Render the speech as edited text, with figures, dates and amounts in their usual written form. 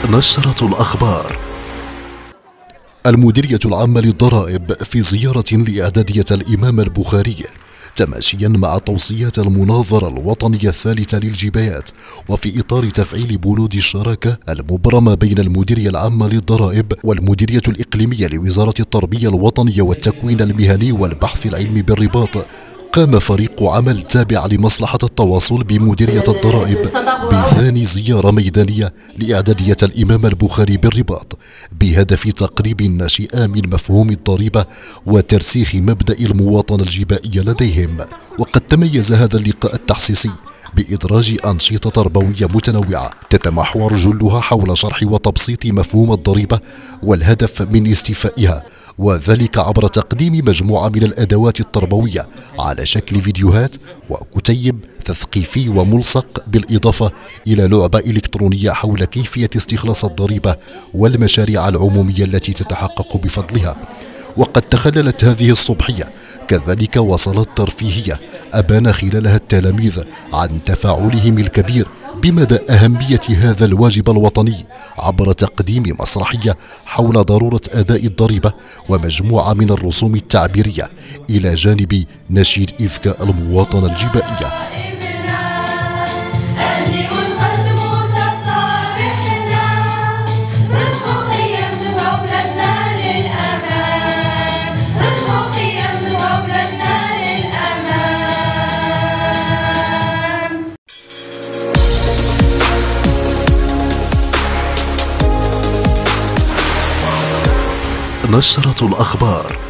نشرة الأخبار. المديرية العامة للضرائب في زيارة لإعدادية الإمام البخاري تماشيا مع توصيات المناظرة الوطنية الثالثة للجبايات، وفي إطار تفعيل بنود الشراكة المبرمة بين المديرية العامة للضرائب والمديرية الإقليمية لوزارة التربية الوطنية والتكوين المهني والبحث العلمي بالرباط، قام فريق عمل تابع لمصلحة التواصل بمديرية الضرائب بثاني زيارة ميدانية لإعدادية الإمام البخاري بالرباط، بهدف تقريب الناس من مفهوم الضريبة وترسيخ مبدأ المواطنة الجبائية لديهم. وقد تميز هذا اللقاء التحسيسي بإدراج أنشطة تربوية متنوعة تتمحور جلها حول شرح وتبسيط مفهوم الضريبة والهدف من استيفائها، وذلك عبر تقديم مجموعة من الأدوات التربوية على شكل فيديوهات وكتيب تثقيفي وملصق، بالإضافة إلى لعبة إلكترونية حول كيفية استخلاص الضريبة والمشاريع العمومية التي تتحقق بفضلها. وقد تخللت هذه الصبحية كذلك وصلات ترفيهية أبان خلالها التلاميذ عن تفاعلهم الكبير بمدى أهمية هذا الواجب الوطني عبر تقديم مسرحية حول ضرورة أداء الضريبة ومجموعة من الرسوم التعبيرية إلى جانب نشيد إذكاء المواطنة الجبائية. نشرة الأخبار.